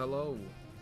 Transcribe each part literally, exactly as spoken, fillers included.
hello.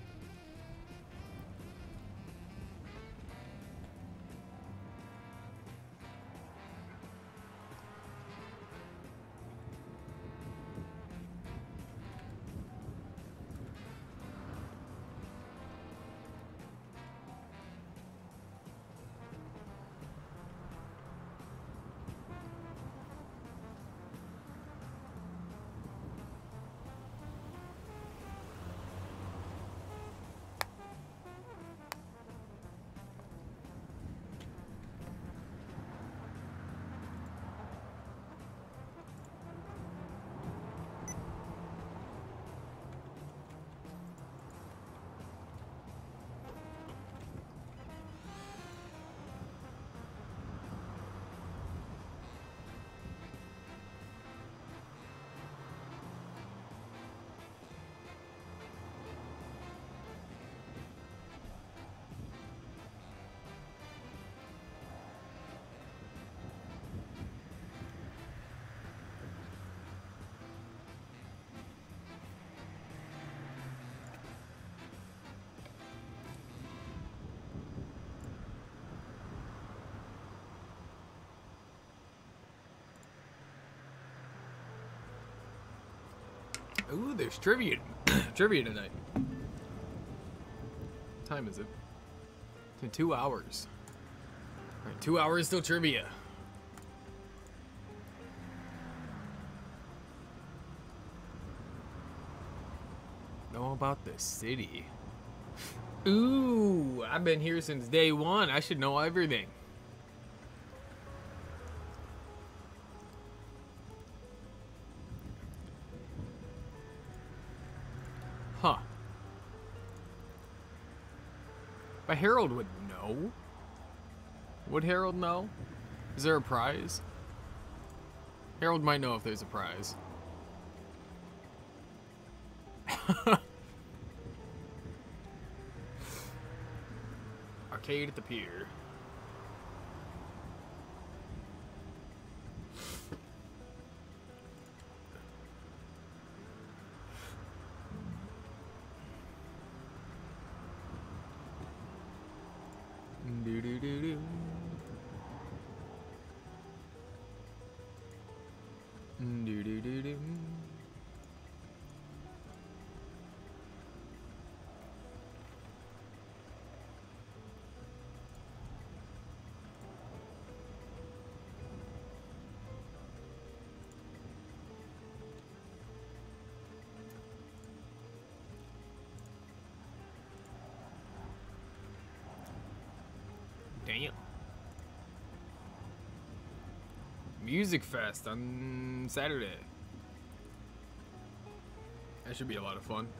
Ooh, there's trivia. Trivia tonight. What time is it? It's in two hours. Alright, two hours till trivia. Know about the city. Ooh, I've been here since day one. I should know everything. Huh. But Harold would know. Would Harold know? Is there a prize? Harold might know if there's a prize. Arcade at the pier. Do do do do. Do do do do. Damn. Music Fest on Saturday. That should be a lot of fun.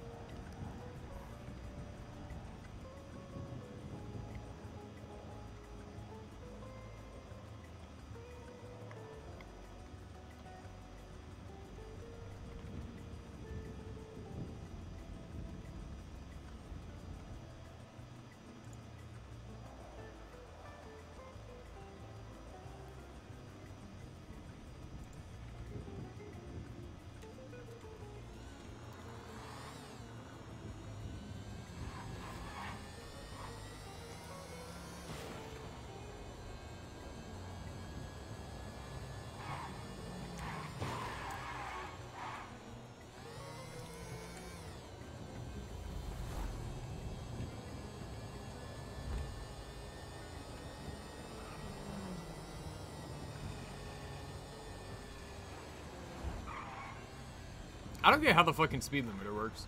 I don't get how the fucking speed limiter works.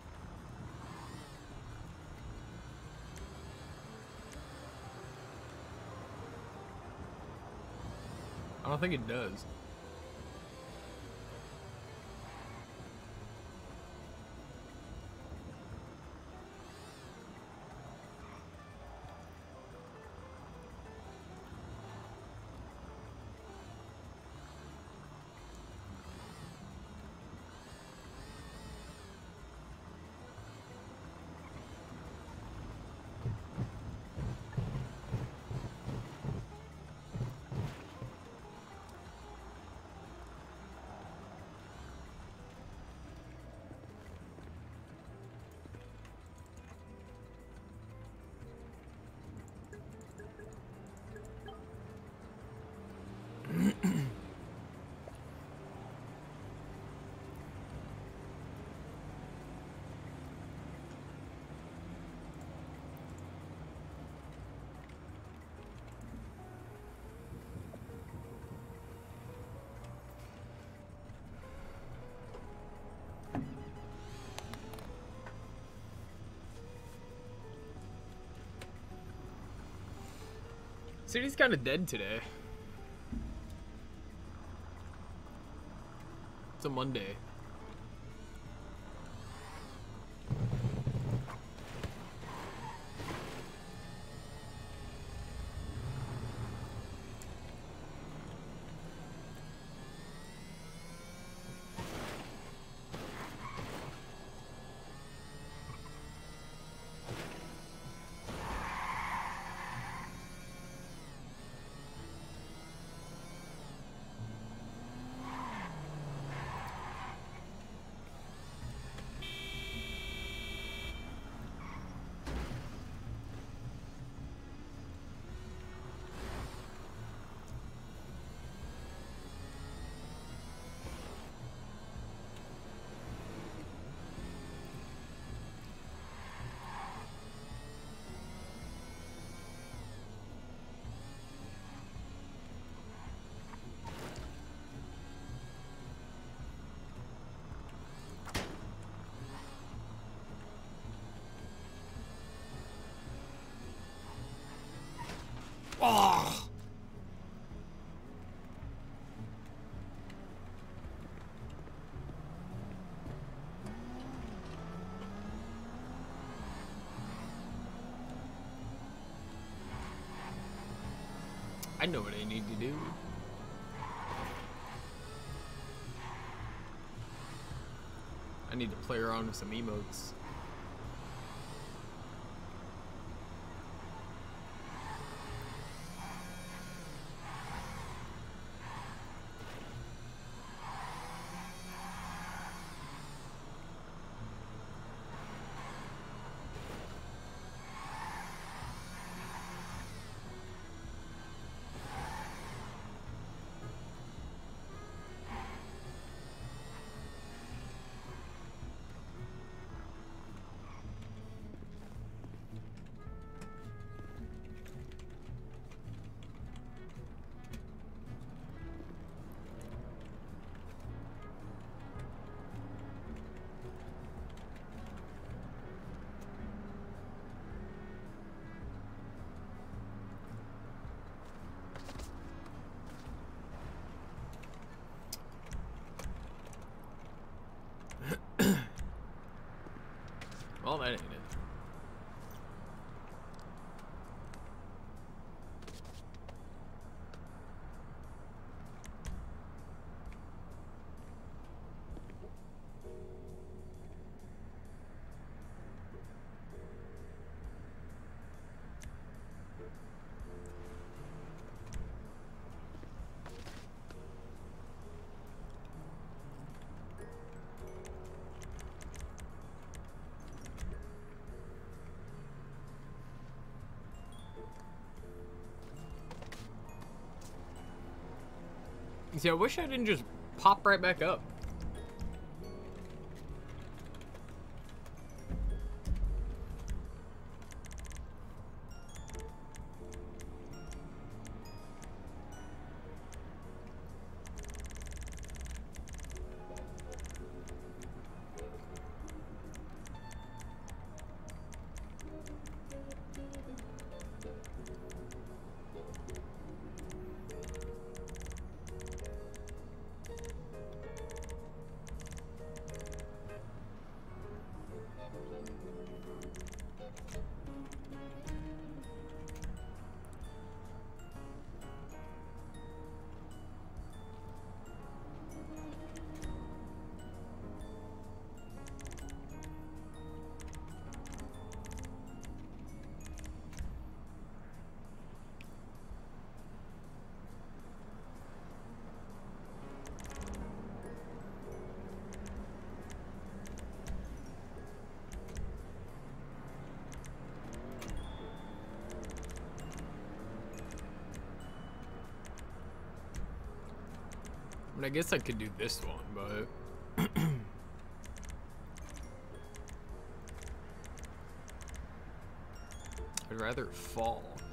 I don't think it does. City's kind of dead today. It's a Monday. Oh. I know what I need to do. I need to play around with some emotes. Well, that ain't it. See, I wish I didn't just pop right back up. I mean, I guess I could do this one, but I'd rather fall.